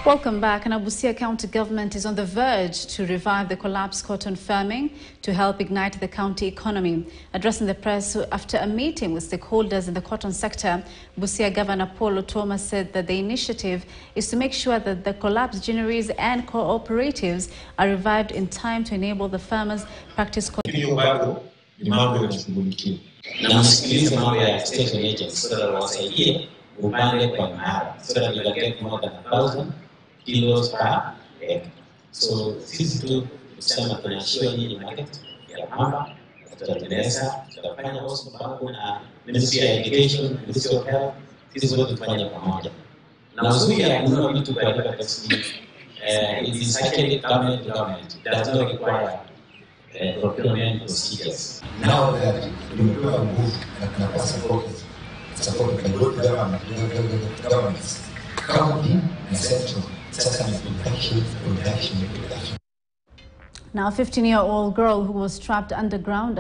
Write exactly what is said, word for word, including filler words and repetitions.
Welcome back. And Busia County government is on the verge to revive the collapsed cotton farming to help ignite the county economy. Addressing the press after a meeting with stakeholders in the cotton sector, Busia Governor Paul Thomas said that the initiative is to make sure that the collapsed ginneries and cooperatives are revived in time to enable the farmers practice cotton. Kilos per egg. So sisi tu kusema tunashia hii market ya pamba, tutatengeneza, tutafanya also mpango na Ministry of Education, Ministry of Health, sisi wote tufanye pamoja. Na uzuri ya kununua vitu kwa duka taxi, it is actually government to government. It does not require uh, procurement procedures. Now that tumepewa nguvu na tunapata support, support by both government, governments, county and central. Now, a fifteen-year-old girl who was trapped underground